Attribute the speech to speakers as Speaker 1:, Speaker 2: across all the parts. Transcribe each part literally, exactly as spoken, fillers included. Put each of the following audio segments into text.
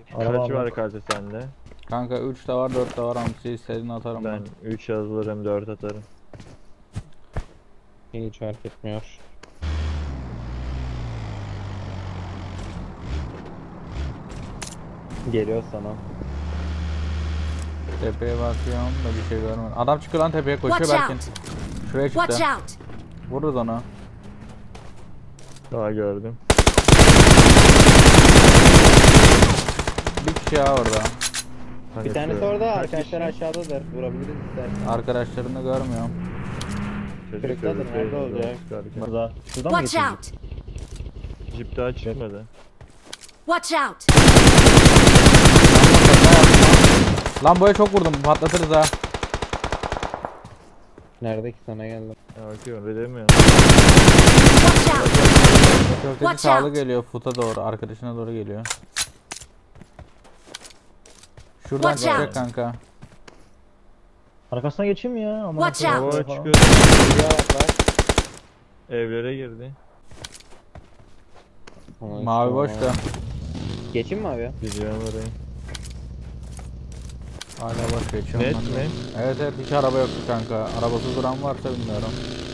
Speaker 1: Kaç var kartı sende?
Speaker 2: Kanka üç de var, dört de var, hamsi istediğini atarım ben.
Speaker 1: Ben üç yazılırım, dört atarım.
Speaker 3: Hiç fark etmiyor. Geliyor sana.
Speaker 2: Tepeye bakıyorum da bir şey görmedim. Adam çıkıyor lan tepeye, koşuyor
Speaker 4: Watch
Speaker 2: Berkin.
Speaker 4: out!
Speaker 2: Şuraya
Speaker 4: Watch
Speaker 2: çıktı.
Speaker 4: out!
Speaker 2: Vururuz onu.
Speaker 1: Daha gördüm.
Speaker 2: Bir kişi daha orada.
Speaker 3: Bir tanesi orada, arkadaşlar aşağıdadır. Vurabiliriz istersen.
Speaker 2: Arkadaşlarını görmüyorum.
Speaker 3: Kırıktadır, nerede olacak?
Speaker 1: Burada.
Speaker 5: Şuradan mı
Speaker 4: Watch
Speaker 5: geçiyorsun?
Speaker 4: out!
Speaker 1: Jip daha çıkmadı.
Speaker 4: Watch out!
Speaker 2: Lamboya çok vurdum, patlatırız ha.
Speaker 3: Nerede ki sana geldi?
Speaker 1: Ya bakıyorum, bilemiyorum.
Speaker 4: Watch out!
Speaker 2: Köfteci
Speaker 4: Watch
Speaker 2: sağlı
Speaker 4: out.
Speaker 2: geliyor, futa doğru, arkadaşına doğru geliyor. Şuradan
Speaker 4: Watch
Speaker 2: çıkacak
Speaker 4: out.
Speaker 2: kanka.
Speaker 5: Arkasına geçeyim mi ya? Aman
Speaker 4: Watch
Speaker 5: Allah'ım.
Speaker 4: out.
Speaker 1: Hava
Speaker 5: Falan.
Speaker 1: çıkıyor.
Speaker 3: Buraya bak bak.
Speaker 1: Evlere girdi.
Speaker 3: Aman
Speaker 2: Mavi
Speaker 3: işte,
Speaker 2: boş da.
Speaker 3: aman. Geçeyim mi abi?
Speaker 1: Gidiyorum oraya.
Speaker 2: Hala boş geçiyorum.
Speaker 1: Net
Speaker 2: ben de.
Speaker 1: mi?
Speaker 2: Evet evet, hiç araba yoktu kanka. Arabası duran varsa bilmiyorum.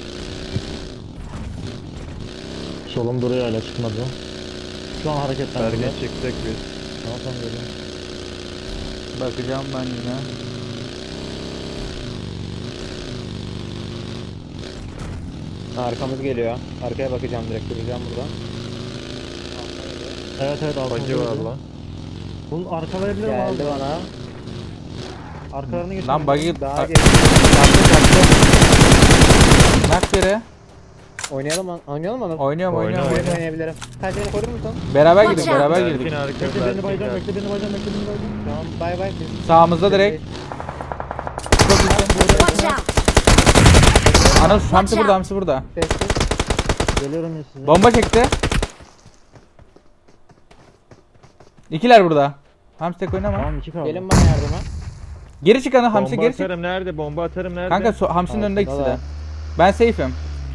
Speaker 5: Solum duruyor hala çıkmadı. Şu an hareketten.
Speaker 1: Bergen çıktık biz.
Speaker 5: Tamam tamam geliyorum.
Speaker 2: Bakacağım ben yine.
Speaker 3: Arkamız geliyor. Arkaya bakacağım, direkt duracağım buradan.
Speaker 5: Evet evet altında.
Speaker 1: Bacı var lan.
Speaker 5: Bunun arkalarını mı
Speaker 3: Geldi
Speaker 5: aldı?
Speaker 3: bana.
Speaker 5: Arkalarını getir.
Speaker 2: Lan buggy
Speaker 3: Daha
Speaker 2: Bak-
Speaker 3: gel.
Speaker 2: nak biri.
Speaker 3: Oynayalım mı? Oynayalım mı?
Speaker 2: Oynuyorum
Speaker 1: Oyna,
Speaker 2: oynuyorum.
Speaker 1: oyna.
Speaker 3: Oyun oynayabilirim. Kaç beni korur musun?
Speaker 2: Beraber
Speaker 4: Watch
Speaker 2: girdik,
Speaker 4: out.
Speaker 2: beraber
Speaker 1: Berkin
Speaker 2: girdik.
Speaker 1: arka,
Speaker 5: Bekle beni
Speaker 1: Berkin
Speaker 5: bayacağım,
Speaker 1: gel.
Speaker 5: bekle beni bayacağım, bekle beni bayacağım.
Speaker 3: Tamam, bay bay.
Speaker 2: Sağımızda direkt. Çok iyisin.
Speaker 4: Watch out!
Speaker 2: Ana hamsi
Speaker 4: Watch
Speaker 2: burada,
Speaker 4: out.
Speaker 2: hamsi burada.
Speaker 3: Sessiz.
Speaker 5: Geliyorum ya size.
Speaker 2: Bomba çekti. İkiler burada. Hamsi tek oynama.
Speaker 5: Tamam iki kaldı.
Speaker 3: Gelin bana yardıma.
Speaker 2: Geri çık ana, hamsi
Speaker 1: Bomba
Speaker 2: geri çık.
Speaker 1: atarım nerede? Bomba atarım nerede?
Speaker 2: Kanka so hamsinin önünde ikisi de.
Speaker 3: Altındalar.
Speaker 2: Ben safe'im.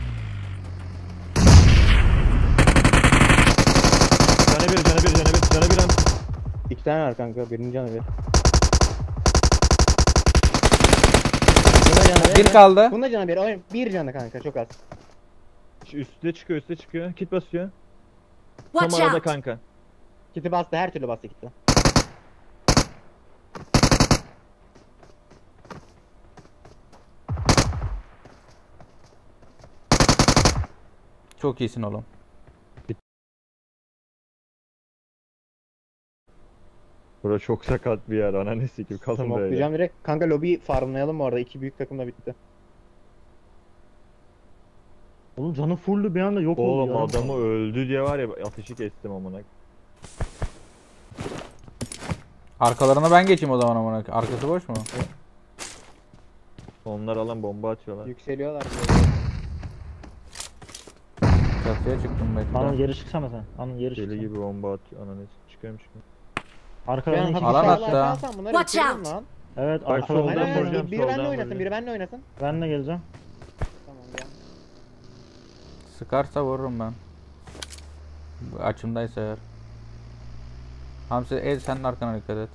Speaker 1: Canı bir, canı bir, canı bir, canı bir an.
Speaker 3: İki tane var kanka. Birinin canı bir. Bunda canı
Speaker 2: Bir kaldı.
Speaker 3: Bunda canı bir. Oyun bir canı kanka, çok az.
Speaker 1: Şu üstte çıkıyor, üstte çıkıyor. Kit basıyor. Tam
Speaker 4: Watch
Speaker 1: arada
Speaker 4: out!
Speaker 1: kanka.
Speaker 3: Kiti bastı, her türlü bastı kiti.
Speaker 2: Çok iyisin oğlum.
Speaker 1: Bura çok sakat bir yer. Ananı sikim kalın böyle.
Speaker 3: Smoklayacağım direkt. Kanka lobiyi farmlayalım bu arada. İki büyük takım da bitti.
Speaker 5: Oğlum canı fulldü bir anda yok oldu
Speaker 1: Oğlum
Speaker 5: ya.
Speaker 1: adamı öldü diye var ya, ateşi kestim amına.
Speaker 2: Arkalarına ben geçeyim o zaman amına. Arkası boş mu?
Speaker 1: Onlar alan bomba atıyorlar.
Speaker 3: Yükseliyorlar.
Speaker 2: Çatıya çıktım
Speaker 5: Anıl
Speaker 2: bekle.
Speaker 5: geri çıksana sen. Anıl geri çıksana.
Speaker 1: Deli gibi bomba atıyor. Ananı çıkıyorum çıkıyorum.
Speaker 5: Arkalarını
Speaker 3: Ben
Speaker 5: iki
Speaker 2: Alan
Speaker 3: hafif
Speaker 2: attı
Speaker 3: sağlar
Speaker 2: ha.
Speaker 3: kalsam bunları
Speaker 4: Watch
Speaker 3: bitiririm
Speaker 4: out.
Speaker 3: lan.
Speaker 5: Evet
Speaker 1: Bak
Speaker 5: arkalarını
Speaker 1: soldan
Speaker 3: Aynen aynen.
Speaker 1: vuracağım,
Speaker 3: Biri benle
Speaker 1: soldan
Speaker 3: oynasın,
Speaker 1: vuracağım.
Speaker 3: biri benle oynasın.
Speaker 5: Ben de geleceğim.
Speaker 3: Tamam gel.
Speaker 2: Sıkarsa vururum ben. Bu açımdaysa eğer. Hamsi el senin arkana dikkat et.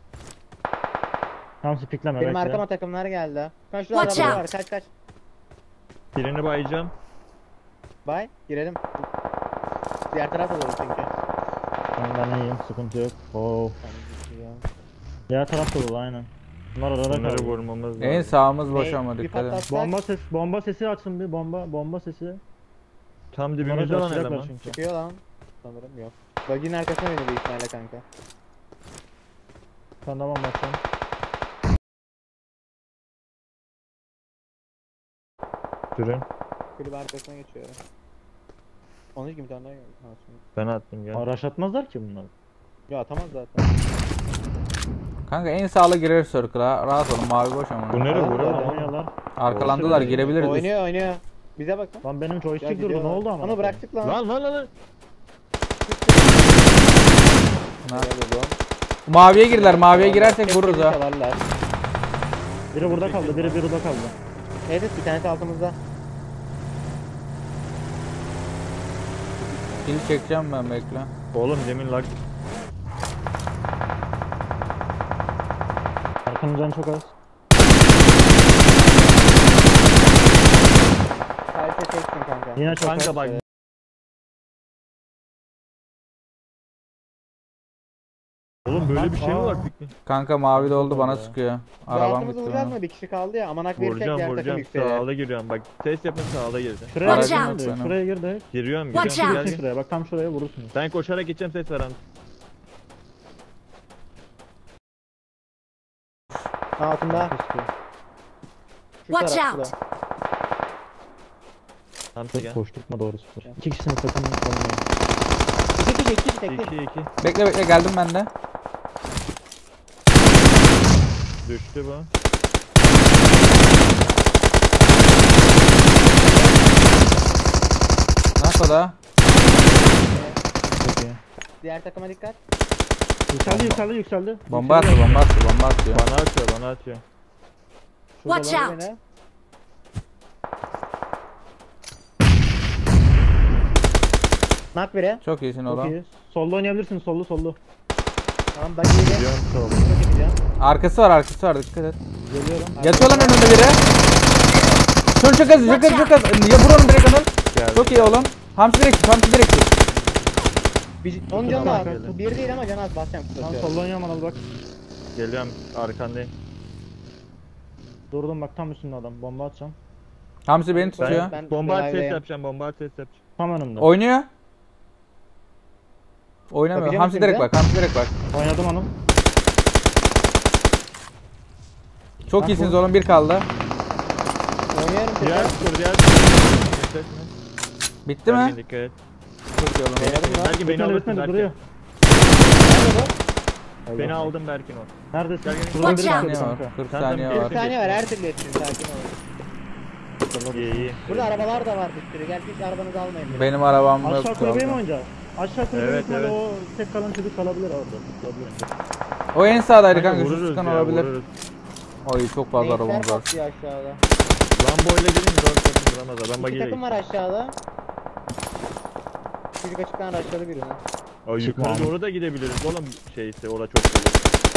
Speaker 5: Tamam spikleme
Speaker 3: Benim
Speaker 5: bekle.
Speaker 3: arkama takımlar geldi. Kaç şurada
Speaker 4: Watch
Speaker 3: araba
Speaker 4: out.
Speaker 3: var, kaç kaç.
Speaker 1: Birini bayacağım.
Speaker 3: Bay girelim. Diğer taraf olur çünkü.
Speaker 5: Ben, ben iyiyim sıkıntı yok. Oo.
Speaker 3: Tamam, ya.
Speaker 5: Diğer taraf da dolu aynen. Bunlar arada
Speaker 1: Bunları
Speaker 5: kaldı.
Speaker 1: vurmamız lazım.
Speaker 2: En sağımız boş
Speaker 3: Ne?
Speaker 2: ama
Speaker 3: Bir
Speaker 2: dikkat et.
Speaker 3: patlatsak
Speaker 5: Bomba ses bomba sesi açsın bir bomba bomba sesi.
Speaker 1: Tam
Speaker 5: Bunları
Speaker 1: dibimizde lan
Speaker 5: açacaklar
Speaker 1: eleman.
Speaker 5: çünkü.
Speaker 3: çıkıyor lan. Sanırım yok. Buggy'nin arkasına oynuyor büyük ihtimalle kanka.
Speaker 5: Sen de bomba atacağım.
Speaker 1: Sürün.
Speaker 3: Kulübe arkasına geçiyor. Onun gibi bir tane daha geldi. Ha, şimdi.
Speaker 1: Ben attım gel.
Speaker 5: Araç atmazlar ki bunlar.
Speaker 3: Ya atamaz zaten.
Speaker 2: Kanka en sağlı girer circle'a. Rahat olun, mavi boş ama.
Speaker 1: Bu nereye
Speaker 3: Tamam,
Speaker 1: vuruyor
Speaker 3: tamam.
Speaker 1: lan?
Speaker 5: Oynuyorlar.
Speaker 2: Arkalandılar, girebiliriz.
Speaker 3: Oynuyor oynuyor. Bize bakın.
Speaker 5: Lan benim
Speaker 3: Ya
Speaker 5: joystick durdu
Speaker 3: gidiyorlar.
Speaker 5: ne oldu ama?
Speaker 3: Onu bıraktık lan.
Speaker 1: Lan lan lan lan.
Speaker 2: Ha.
Speaker 3: Helal oğlum.
Speaker 2: Maviye girdiler, maviye
Speaker 3: Hep
Speaker 2: girersek vururuz
Speaker 3: bizi
Speaker 2: ha.
Speaker 3: çalarlar.
Speaker 5: Biri burada kaldı, biri biri burada kaldı.
Speaker 3: Evet bir tanesi altımızda.
Speaker 2: Kill çekeceğim ben, bekle.
Speaker 1: Oğlum demin lag.
Speaker 5: Arkanın canı çok az.
Speaker 3: Kalite teksin kanka.
Speaker 5: Yine çok
Speaker 1: Kanka
Speaker 5: az.
Speaker 1: bak. Oğlum böyle bir şey mi var
Speaker 5: Aa.
Speaker 1: Fikri?
Speaker 2: Kanka mavi de oldu bana
Speaker 5: Ya.
Speaker 2: sıkıyor. Arabam
Speaker 3: Rahatımızı
Speaker 2: gitti.
Speaker 3: vuracağız
Speaker 2: bana.
Speaker 3: mı? Bir kişi kaldı ya. Amanak verecek
Speaker 1: Vuracağım
Speaker 3: diğer takım
Speaker 1: vuracağım.
Speaker 3: yükseğe.
Speaker 1: Sağda giriyorum bak. Test yapın sağda girdi.
Speaker 5: Şuraya
Speaker 2: Watch
Speaker 5: gir
Speaker 2: out.
Speaker 5: de, şuraya gir de.
Speaker 1: Giriyorum
Speaker 4: Watch
Speaker 1: giriyorum.
Speaker 4: out.
Speaker 1: Gel,
Speaker 5: Gir
Speaker 1: gel.
Speaker 5: şuraya bak tam şuraya vurursunuz.
Speaker 1: Ben koşarak gideceğim ses ver Hamsi.
Speaker 3: Altında. Şu
Speaker 4: Watch
Speaker 3: tarafta.
Speaker 4: out.
Speaker 1: Hamsi
Speaker 5: Çok
Speaker 1: gel.
Speaker 5: koşturtma doğrusu. İki kişinin sakın olmuyor.
Speaker 3: İki kişi, iki kişi tek
Speaker 1: iki
Speaker 3: değil.
Speaker 1: iki.
Speaker 2: Bekle bekle geldim ben de.
Speaker 1: Düştü bu.
Speaker 2: Nasıl da?
Speaker 5: Çok iyi.
Speaker 3: Diğer takıma dikkat.
Speaker 5: Yükseldi yükseldi yükseldi.
Speaker 2: Bomba attı bomba attı bomba atıyor.
Speaker 1: Bana atıyor bana atıyor.
Speaker 3: Şurada
Speaker 4: Watch
Speaker 3: var
Speaker 4: out.
Speaker 3: beni. Nak biri.
Speaker 2: Çok iyisin
Speaker 5: Çok
Speaker 2: oğlum.
Speaker 5: iyi. Solda oynayabilirsin sollu sollu.
Speaker 3: Tamam bak yedi.
Speaker 1: Gidiyorum solda.
Speaker 3: Çok gideceğim.
Speaker 2: Arkası var arkası var dikkat et.
Speaker 5: Geliyorum.
Speaker 2: Yatıyor lan önünde biri. Şunu çok az çok az çok az. Ya vur onu direkt Anıl.
Speaker 1: Geldi.
Speaker 2: Çok iyi oğlum. Hamsi direkt Hamsi direkt tut.
Speaker 3: Bir, onun canı
Speaker 5: Tamam,
Speaker 3: var.
Speaker 5: geldim.
Speaker 3: Bir değil ama canı az basacağım.
Speaker 5: Tam solda oynuyorum Anıl bak.
Speaker 1: Geliyorum arkandayım.
Speaker 5: Durdum bak tam üstünde adam. Bomba atacağım.
Speaker 2: Hamsi beni
Speaker 1: Ben,
Speaker 2: tutuyor.
Speaker 3: Ben
Speaker 1: bomba at ses
Speaker 3: live'deyim.
Speaker 1: yapacağım bomba at ses yapacağım.
Speaker 5: Tam önümde.
Speaker 2: Oynuyor. Oynamıyor.
Speaker 3: Bakacağım
Speaker 2: Hamsi direkt
Speaker 3: şimdi.
Speaker 2: bak. Hamsi direkt bak.
Speaker 5: Oynadım Anıl.
Speaker 2: Çok
Speaker 5: Bak
Speaker 2: iyisiniz
Speaker 5: bu.
Speaker 2: oğlum bir kaldı.
Speaker 3: Oynuyorum
Speaker 1: Diğer
Speaker 3: tekrar.
Speaker 1: tur diğer tur. Ses mi?
Speaker 2: Bitti
Speaker 1: Berkin
Speaker 2: mi?
Speaker 1: dikkat et.
Speaker 2: Çok iyi oğlum.
Speaker 3: Oynadım lan.
Speaker 1: Berkin beni
Speaker 5: Bitmedi
Speaker 1: alırsın
Speaker 5: bitmedi
Speaker 1: Berkin.
Speaker 5: duruyor.
Speaker 3: Nerede
Speaker 1: Beni aldın Berkin o.
Speaker 5: Neredesin?
Speaker 1: Gel, gel.
Speaker 5: Şuradan
Speaker 4: Watch
Speaker 5: biri
Speaker 4: out.
Speaker 5: çıkıyor
Speaker 2: Saniye var.
Speaker 5: kanka.
Speaker 2: kırk
Speaker 1: Sen
Speaker 2: saniye
Speaker 1: tabii
Speaker 3: bu?
Speaker 2: var.
Speaker 3: Bir saniye var her türlü yetişin sakin olun.
Speaker 1: İyi iyi.
Speaker 3: Burada arabalar da var bir sürü. Gel hiç arabanızı almayın. bile.
Speaker 2: Benim arabam yok.
Speaker 5: Aşağı kulübeye mi oynayacağız? Aşağı kulübeye
Speaker 1: Evet,
Speaker 5: evet,
Speaker 1: evet.
Speaker 5: o tek kalan çocuk kalabilir orada. Olabilir.
Speaker 2: O en sağdaydı
Speaker 1: Kanka
Speaker 2: kanka. Şu
Speaker 1: vururuz
Speaker 2: sıkan
Speaker 1: ya,
Speaker 2: olabilir.
Speaker 1: vururuz.
Speaker 2: Oy çok fazla
Speaker 3: Renkler
Speaker 2: arabamız var.
Speaker 3: patlıyor aşağıda.
Speaker 1: Lambo ile gidin zor takım duramaz. Ben
Speaker 3: İki
Speaker 1: bagiyle
Speaker 3: takım var aşağıda. Çocuk açıktan aşağıda birini.
Speaker 1: O
Speaker 5: Çıkma
Speaker 1: yukarı
Speaker 5: abi.
Speaker 1: doğru da gidebiliriz oğlum şeyse orada çok dolu.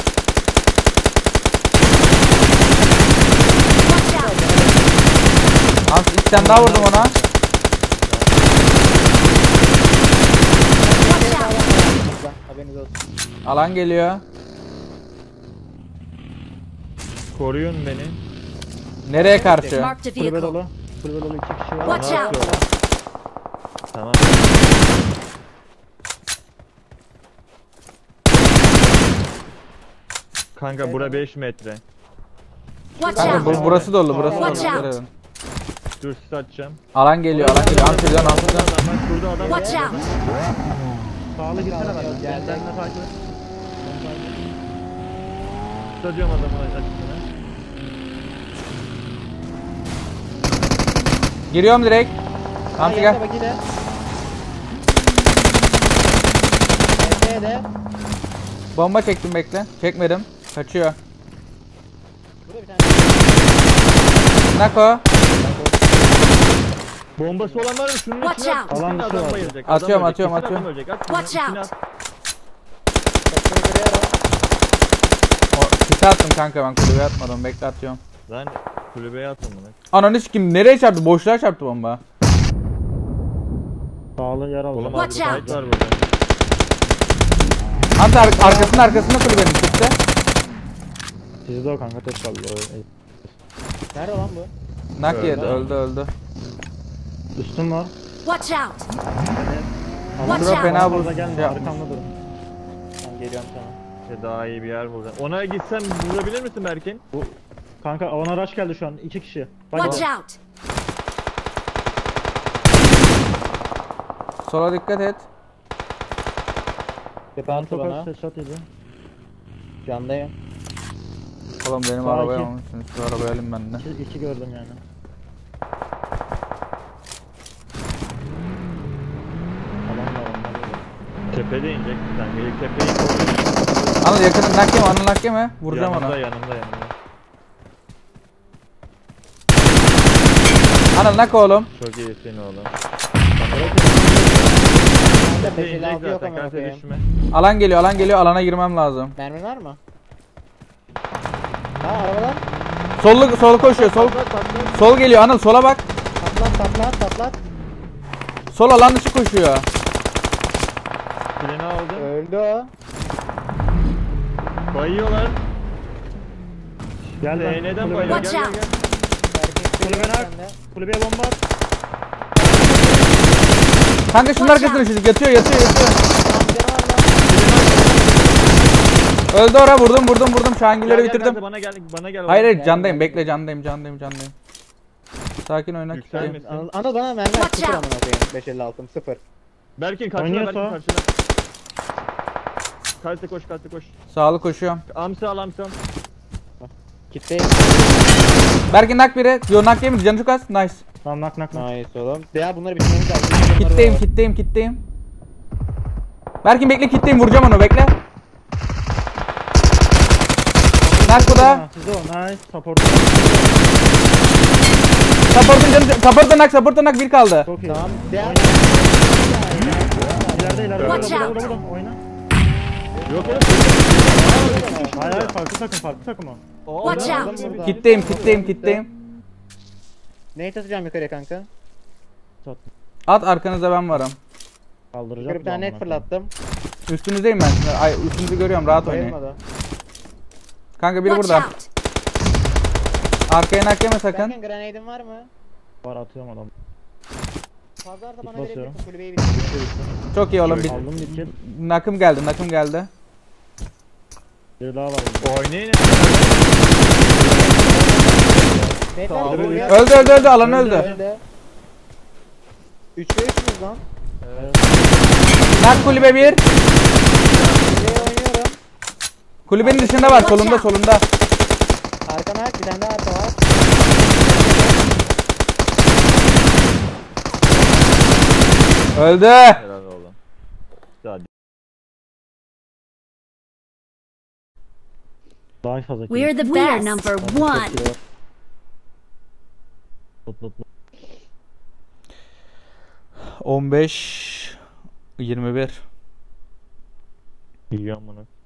Speaker 4: Watch out.
Speaker 2: Hamsi iki tane daha vurdum ona.
Speaker 4: Watch out.
Speaker 3: Haberiniz olsun.
Speaker 2: Alan geliyor.
Speaker 1: Koruyun beni.
Speaker 2: Nereye karşı?
Speaker 4: Marked a
Speaker 5: Kulübe
Speaker 4: vehicle.
Speaker 5: dolu. Kulübe dolu iki kişi var.
Speaker 4: Watch
Speaker 1: Bana
Speaker 4: out.
Speaker 1: atıyorlar. Tamam. Kanka bura beş metre.
Speaker 4: Watch
Speaker 2: Kanka
Speaker 4: out.
Speaker 2: bu, burası dolu burası dolu.
Speaker 4: Watch out.
Speaker 2: Dikkat edin.
Speaker 1: Dur sis atacağım.
Speaker 2: Alan geliyor alan geliyor. Hamsi dön Hamsi dön.
Speaker 1: Adam bak şurada adam.
Speaker 4: Watch
Speaker 1: var.
Speaker 4: out.
Speaker 5: Sağlı gitsene
Speaker 3: Yok,
Speaker 5: benden.
Speaker 3: geldi.
Speaker 5: Gel benimle takip et.
Speaker 1: Tutuyorum adamı açısına.
Speaker 2: Giriyorum direkt. Hamsi gel.
Speaker 3: Bak yine. Epey de.
Speaker 2: Bomba çektim bekle. Çekmedim. Kaçıyor.
Speaker 3: Burada bir tane.
Speaker 2: Nako.
Speaker 1: Bombası olan var mı? Şunun
Speaker 4: Watch
Speaker 1: içine at.
Speaker 4: out.
Speaker 1: Kesin
Speaker 5: Alan dışı
Speaker 1: adam
Speaker 5: var.
Speaker 1: bayılacak. adam
Speaker 2: Atıyorum,
Speaker 1: ölecek,
Speaker 2: atıyorum,
Speaker 1: kesin
Speaker 2: atıyorum.
Speaker 1: adam ölecek. At şunu,
Speaker 4: Watch
Speaker 1: içine
Speaker 4: out.
Speaker 1: at.
Speaker 3: Takımı kırıyorum.
Speaker 2: O, site attım kanka ben kulübeye atmadım. Bekle atıyorum.
Speaker 1: Lan kulübeye atın bunu.
Speaker 2: Ananı kim nereye çarptı? Boşluğa çarptı bomba.
Speaker 5: Sağlı yer
Speaker 1: Oğlum
Speaker 5: alacağım.
Speaker 1: abi
Speaker 4: Watch
Speaker 1: fight
Speaker 4: out.
Speaker 1: var burada.
Speaker 2: Hamsi ar- arkasında arkasında kulübenin çıktı.
Speaker 5: Sizde o kanka tek kaldı. O, e,
Speaker 3: Nerede lan bu?
Speaker 2: Nak
Speaker 1: Öldü.
Speaker 2: yedi öldü öldü.
Speaker 5: Üstüm var.
Speaker 4: Watch out.
Speaker 5: Ama
Speaker 4: Watch
Speaker 2: Sıra
Speaker 4: out.
Speaker 2: fena
Speaker 5: burada
Speaker 2: bu.
Speaker 5: gelme
Speaker 2: Şey yapma.
Speaker 5: arkamda durun.
Speaker 3: Ben geliyorum sana.
Speaker 1: İşte daha iyi bir yer burada. Ona gitsem vurabilir misin Berkin?
Speaker 5: Kanka ona rush geldi şu an. iki kişi. Bak
Speaker 4: Watch
Speaker 5: bak.
Speaker 4: out.
Speaker 2: Sola dikkat et.
Speaker 3: Tepe attı
Speaker 5: Çok
Speaker 3: bana.
Speaker 5: az headshot yedi.
Speaker 3: Candayım.
Speaker 2: Oğlum benim
Speaker 5: Sağ
Speaker 2: arabaya
Speaker 5: iki.
Speaker 2: almışsınız. Şu arabayı alayım ben de.
Speaker 5: İki, iki gördüm yani. Alan var onlar da.
Speaker 1: Tepede inecek bir tane. Gelip tepeyi koruyor.
Speaker 2: Anıl yakını nak yeme Anıl nak yeme. Vuracağım
Speaker 1: yanımda,
Speaker 2: ona.
Speaker 1: yanımda yanımda.
Speaker 2: Anıl nak oğlum.
Speaker 1: Çok iyisin oğlum.
Speaker 3: Bende
Speaker 1: Tepe
Speaker 3: beş elli
Speaker 1: inecek
Speaker 3: altı yok
Speaker 1: zaten.
Speaker 3: ama
Speaker 1: Kanka
Speaker 3: bakayım.
Speaker 1: düşme.
Speaker 2: Alan geliyor alan geliyor alana girmem lazım.
Speaker 3: Mermin var mı? Ha arabadan.
Speaker 2: Sollu sol koşuyor. Sol
Speaker 1: Patlat patlat.
Speaker 2: sol geliyor. Anıl sola bak.
Speaker 3: Patlat patlat patlat.
Speaker 2: Sol alan dışı koşuyor.
Speaker 1: Freni aldım.
Speaker 3: Öldü o.
Speaker 1: Bayıyorlar.
Speaker 5: Gel
Speaker 1: Ee,
Speaker 5: ben.
Speaker 1: neden
Speaker 5: kulübe-
Speaker 1: bayıyor? Gel
Speaker 4: Watch
Speaker 1: gel
Speaker 4: out.
Speaker 1: gel.
Speaker 3: Erkek
Speaker 5: Kulübe
Speaker 3: kulübe
Speaker 5: nak. Kulübeye bomba at.
Speaker 2: Kanka şunun
Speaker 4: Watch
Speaker 2: arkasına
Speaker 4: out.
Speaker 2: çocuk yatıyor yatıyor yatıyor.
Speaker 3: Amca var lan.
Speaker 2: Öldü ora vurdum vurdum vurdum. Şahingilleri
Speaker 1: Gel, gel,
Speaker 2: bitirdim.
Speaker 1: gel, Bana gel bana gel.
Speaker 2: Hayır hayır
Speaker 3: Gel,
Speaker 2: candayım
Speaker 3: gel.
Speaker 2: bekle candayım candayım candayım. Sakin oyna
Speaker 1: Yükselme.
Speaker 2: kitleyim.
Speaker 3: Anıl, Anıl bana mermi
Speaker 4: Watch
Speaker 3: sıfır
Speaker 4: out.
Speaker 3: amına koyayım. beş elli altım sıfır.
Speaker 1: Berkin karşıla
Speaker 5: Oynuyorsa
Speaker 1: Berkin
Speaker 5: o.
Speaker 1: karşıla. Kalite koş kalite koş.
Speaker 2: Sağlı koşuyorum.
Speaker 1: Amsa al amsa.
Speaker 3: Kitleyim.
Speaker 2: Berkin nak biri. Yo nak değil mi? Canı çok az. Nice.
Speaker 5: Tamam nak nak nak.
Speaker 3: Nice oğlum. Ya bunları bitirmemiz lazım. Bunları
Speaker 2: Kitleyim
Speaker 3: var.
Speaker 2: kitleyim kitleyim. Berkin bekle kitleyim vuracağım onu bekle. Nak bu da.
Speaker 5: Ha, size o nice. Support.
Speaker 2: Support'un canı support'un nak support'un nak bir kaldı.
Speaker 5: Çok iyi.
Speaker 3: Tamam. Devam.
Speaker 5: Oyna. İleride ileride. Burada
Speaker 4: Watch
Speaker 5: burada
Speaker 4: out.
Speaker 5: burada burada. Oyna.
Speaker 1: Yok oğlum.
Speaker 5: Hayır hayır farklı takım farklı takım o.
Speaker 1: Aa,
Speaker 4: Watch
Speaker 1: ben-
Speaker 4: out.
Speaker 1: ben-
Speaker 2: Kitleyim kitleyim kitleyim.
Speaker 3: Neyi atacağım yukarıya kanka?
Speaker 2: At arkanızda ben varım.
Speaker 5: Kaldıracak.
Speaker 3: Yukarı bir tane net fırlattım.
Speaker 2: Üstünüzdeyim ben. şimdi. Ay üstünüzü görüyorum rahat oynayın.
Speaker 3: Bayılmadı.
Speaker 2: Kanka biri
Speaker 4: Watch
Speaker 2: burada.
Speaker 4: out.
Speaker 2: Arkaya nak yeme sakın.
Speaker 3: Berkin grenade'in var mı?
Speaker 5: Var atıyorum adam.
Speaker 3: Pazar da bana
Speaker 5: basıyorum.
Speaker 3: verebilirsin kulübeyi bitir.
Speaker 2: Çok iyi oğlum. Bir,
Speaker 5: Aldım bir kill.
Speaker 2: nakım geldi nakım geldi.
Speaker 5: Bir daha var. burada.
Speaker 1: Oynayın.
Speaker 3: Beyler,
Speaker 1: Tamam.
Speaker 3: kulübe-
Speaker 2: Öldü öldü öldü alan öldü.
Speaker 3: Öldü. üçte üçüz lan.
Speaker 2: Nak kulübe bir.
Speaker 3: Kulübeye oynuyorum.
Speaker 2: Kulübenin dışında var solunda solunda.
Speaker 3: Arkana bir tane daha arka var.
Speaker 2: Öldü.
Speaker 1: Helal oğlum. Hadi.
Speaker 5: Daha fazla kill.
Speaker 4: We're the
Speaker 5: Zaten
Speaker 4: best.
Speaker 5: çok
Speaker 4: Number
Speaker 5: kill
Speaker 4: one.
Speaker 5: var. Lot, lot, lot.
Speaker 2: on beş yirmi bir.
Speaker 1: İyi amına.